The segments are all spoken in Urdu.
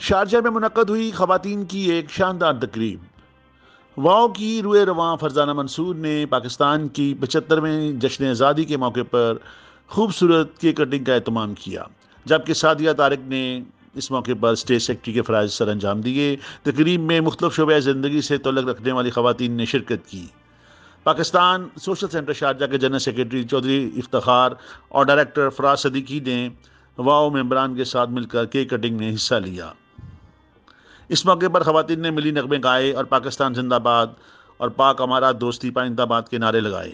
شارجہ میں منعقد ہوئی خواتین کی ایک شاندار تقریب۔ واؤ کی روئے رواں فرزانہ منصور نے پاکستان کی 75ویں جشن آزادی کے موقع پر خوبصورت کیک کٹنگ کا اہتمام کیا، جبکہ سعدیہ طارق نے اس موقع پر اسٹیج سیکرٹری کے فرائض سر انجام دیے۔ تقریب میں مختلف شعبۂ زندگی سے تعلق رکھنے والی خواتین نے شرکت کی۔ پاکستان سوشل سینٹر شارجہ کے جنرل سیکرٹری چودھری افتخار اور ڈائریکٹر فراز صدیقی نے واؤ ممبران کے ساتھ مل کر کیک کٹنگ میں حصہ لیا۔ اس موقع پر خواتین نے ملی نغمے گائے اور پاکستان زندہ باد اور پاک امارات دوستی پائندہ باد کے نعرے لگائے۔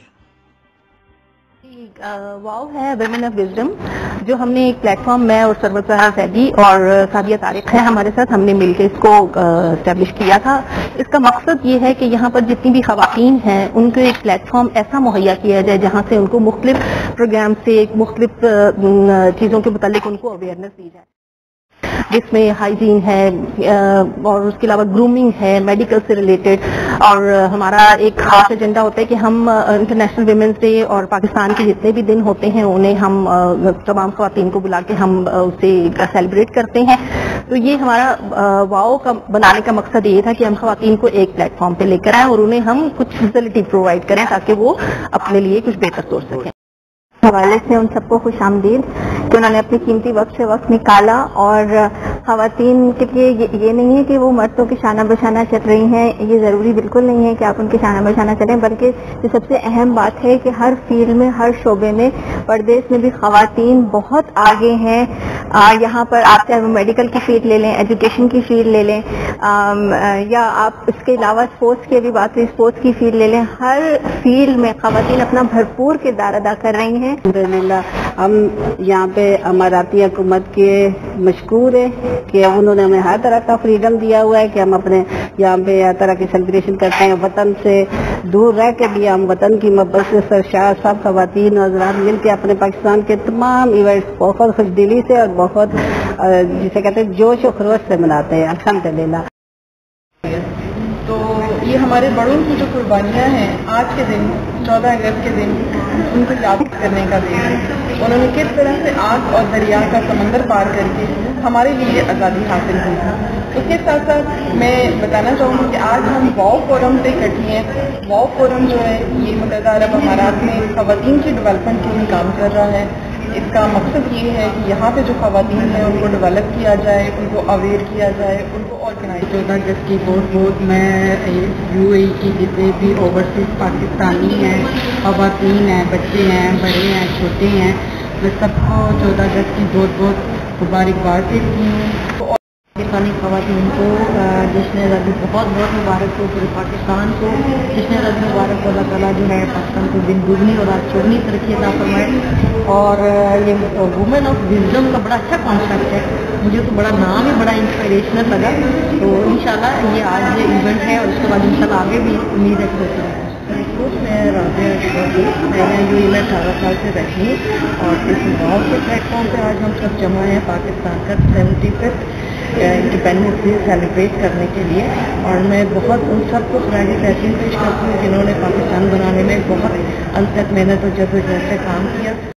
واؤ ہے ویمن آف وزڈم، جو ہم نے ایک پلیٹ فارم میں اور سرور سیدی اور سعدیہ طارق ہے ہمارے ساتھ، ہم نے مل کے اس کو اسٹیبلش کیا تھا۔ اس کا مقصد یہ ہے کہ یہاں پر جتنی بھی خواتین ہیں ان کو ایک پلیٹ فارم ایسا مہیا کیا جائے جہاں سے ان کو مختلف پروگرام سے مختلف چیزوں کے متعلق ان کو اویئرنیس دی جائے، جس میں ہائیجین ہے اور اس کے علاوہ گرومنگ ہے، میڈیکل سے ریلیٹڈ۔ اور ہمارا ایک خاص ایجنڈا ہوتا ہے کہ ہم انٹرنیشنل ویمنس ڈے اور پاکستان کے جتنے بھی دن ہوتے ہیں انہیں ہم تمام خواتین کو بلا کے ہم اسے سیلیبریٹ کرتے ہیں۔ تو یہ ہمارا واؤ کا بنانے کا مقصد یہ تھا کہ ہم خواتین کو ایک پلیٹ فارم پہ لے کر آئیں اور انہیں ہم کچھ فیسلٹی پرووائڈ کریں تاکہ وہ اپنے لیے کچھ بہتر سوچ سکیں۔ حوالے سے ان سب کو خوش آمدید کہ انہوں نے اپنی قیمتی وقت سے وقت نکالا، اور خواتین کے لیے یہ نہیں ہے کہ وہ مردوں کے شانہ بشانہ چل رہی ہیں، یہ ضروری بالکل نہیں ہے کہ آپ ان کے شانہ بشانہ چلیں، بلکہ یہ سب سے اہم بات ہے کہ ہر فیلڈ میں، ہر شعبے میں پردیس میں بھی خواتین بہت آگے ہیں۔ یہاں پر آپ چاہے وہ میڈیکل کی فیلڈ لے لیں، ایجوکیشن کی فیلڈ لے لیں، یا آپ اس کے علاوہ اسپورٹس کی بھی بات ہوئی، اسپورٹس کی فیلڈ لے لیں، ہر فیلڈ میں خواتین اپنا بھرپور کردار ادا کر رہی ہیں۔ الحمدللہ ہم یہاں پہ اماراتی حکومت کے مشکور ہیں کہ انہوں نے ہمیں ہر طرح کا فریڈم دیا ہوا ہے کہ ہم اپنے یہاں پہ ہر طرح کی سیلیبریشن کرتے ہیں۔ وطن سے دور رہ کے بھی ہم وطن کی محبت سے سرشار سب خواتین اور حضرات مل کے اپنے پاکستان کے تمام ایونٹس بہت خوش دلی سے اور بہت جسے کہتے ہیں جوش و خروش سے مناتے ہیں الحمدللہ۔ تو یہ ہمارے بڑوں کی جو قربانیاں ہیں، آج کے دن 14 اگست کے دن ان کو یاد کرنے کا دن ہے۔ انہوں نے کس طرح سے آگ اور دریا کا سمندر پار کر کے ہمارے لیے آزادی حاصل کی تھی۔ اس کے ساتھ ساتھ میں بتانا چاہوں گی کہ آج ہم واؤ فورم سے اکٹھی ہیں۔ واؤ فورم جو ہے یہ متحدہ عرب امارات میں خواتین کی ڈیولپمنٹ کے لیے کام کر رہا ہے۔ اس کا مقصد یہ ہے کہ یہاں پہ جو خواتین ہیں ان کو ڈیولپ کیا جائے، ان کو اویئر کیا جائے، ان کو آرگنائز۔ 14 اگست کی بہت میں یو اے کی جتنے بھی اوورسیز پاکستانی ہیں، خواتین ہیں، بچے ہیں، بڑے ہیں، چھوٹے ہیں، میں سب کو 14 اگست کی بہت مبارکباد دیتی ہوں۔ پاکستانی خواتین کو جشن آزادی بہت مبارک ہو، پورے پاکستان کو جشن آزادی مبارک۔ اللہ تعالیٰ جو ہے پاکستان کو دن دگنی اور رات چوگنی ترقی عطا فرمائے۔ اور یہ وومن آف وزڈم کا بڑا اچھا کانسیپٹ ہے، مجھے تو بڑا نام ہی بڑا انسپریشنل لگا۔ تو انشاءاللہ یہ آج یہ ایونٹ ہے اور اس کے بعد انشاءاللہ آگے بھی امید ہے کہ میں رابعہ اشرف، میں نے یو اے میں 18 سال سے رہتی ہوں، اور اس واؤ کے پلیٹ فارم پہ آج ہم سب جمع ہیں پاکستان کا 75 انڈیپینڈنس ڈے سیلیبریٹ کرنے کے لیے۔ اور میں بہت ان سب کو خراج تحسین پیش کرتی ہوں جنہوں نے پاکستان بنانے میں بہت انتھک محنت اور جدوجہد سے کام کیا۔